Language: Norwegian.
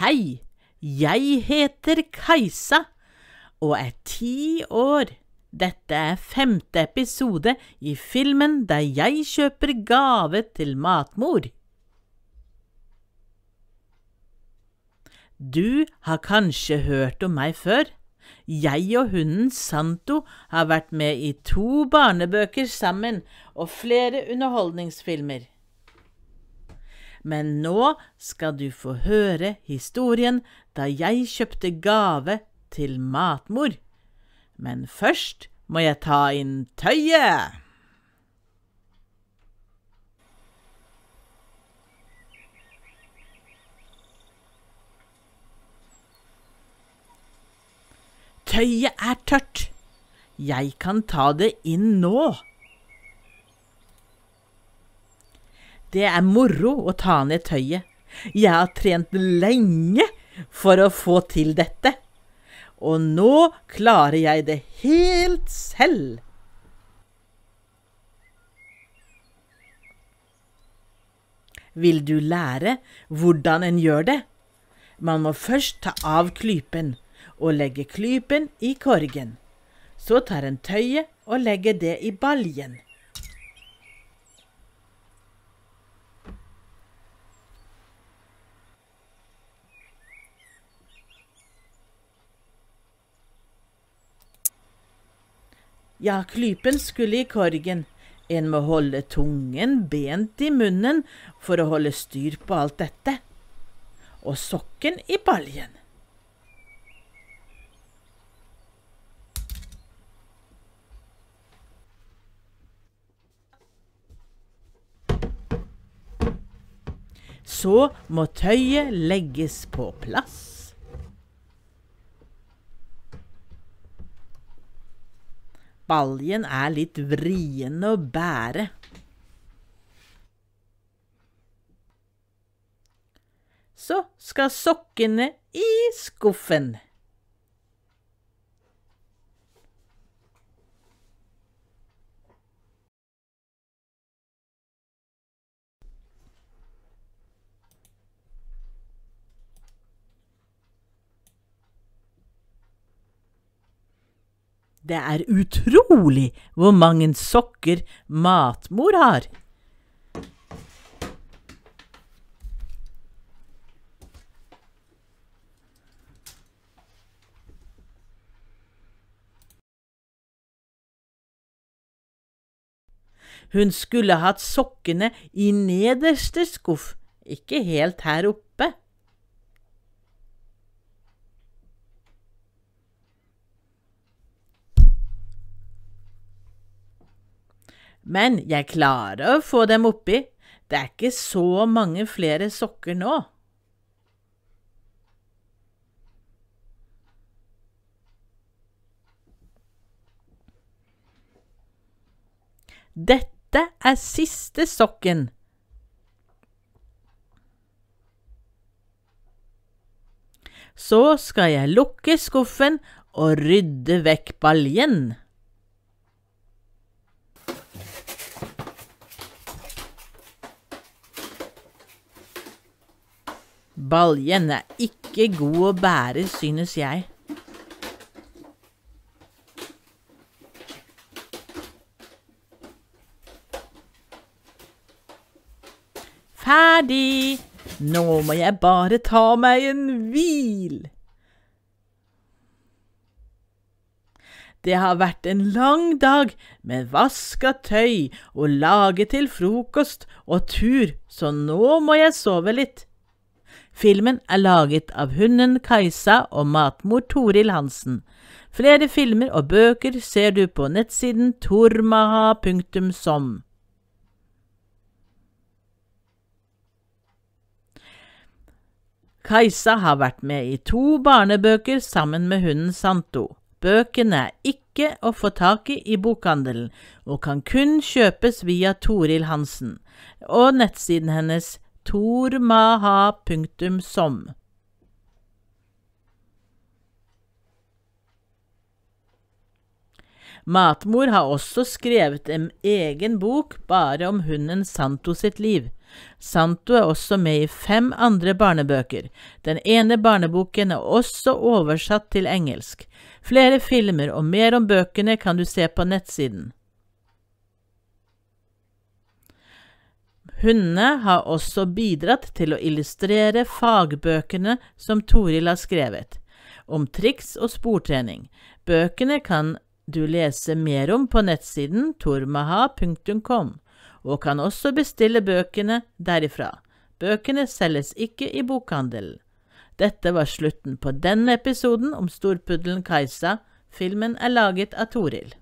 Hei, jeg heter Kajsa og er 10 år. Dette er 5. episode i filmen der jeg kjøper gave til matmor. Du har kanskje hørt om meg før. Jeg og hunden Santo har vært med i 2 barnebøker sammen og flere underholdningsfilmer. Men nå skal du få høre historien da jeg kjøpte gave til matmor. Men først må jeg ta inn tøyet. Tøyet er tørt. Jeg kan ta det inn nå. Det er moro å ta ned tøyet. Jeg har trent lenge for å få til dette. Og nå klarer jeg det helt selv. Vil du lære hvordan en gjør det? Man må først ta av klypen og legge klypen i korgen. Så tar en tøyet og legger det i baljen. Ja, klypen skulle i korgen. En må holde tungen bent i munnen for å holde styr på alt dette. Og sokken i baljen. Så må tøyet legges på plass. Baljen er litt vrien å bære. Så skal sokkene i skuffen. Det er utrolig hvor mange sokker matmor har. Hun skulle hatt sokkene i nederste skuff, ikke helt her oppe. Men jeg klarer å få dem oppi. Det er ikke så mange flere sokker nå. Dette er siste sokken. Så skal jeg lukke skuffen og rydde vekk baljen. Baljen er ikke god å bære, synes jeg. Ferdig! Nå må jeg bare ta meg en hvil. Det har vært en lang dag med vask av tøy og lage til frokost og tur, så nå må jeg sove litt. Filmen er laget av hunden Kajsa og matmor Toril Hansen. Flere filmer og bøker ser du på nettsiden tormaha.som. Kajsa har vært med i 2 barnebøker sammen med hunden Santo. Bøkene er ikke å få tak i bokhandelen, og kan kun kjøpes via Toril Hansen og nettsiden hennes tormaha.som. Matmor har også skrevet en egen bok bare om hunden Santo sitt liv. Santo er også med i 5 andre barnebøker. Den ene barneboken er også oversatt til engelsk. Flere filmer og mer om bøkene kan du se på nettsiden. Hundene har også bidratt til å illustrere fagbøkene som Toril har skrevet, om triks og sportrening. Bøkene kan du lese mer om på nettsiden tormaha.com, og kan også bestille bøkene derifra. Bøkene selges ikke i bokhandelen. Dette var slutten på denne episoden om storpuddelen Kajsa. Filmen er laget av Toril.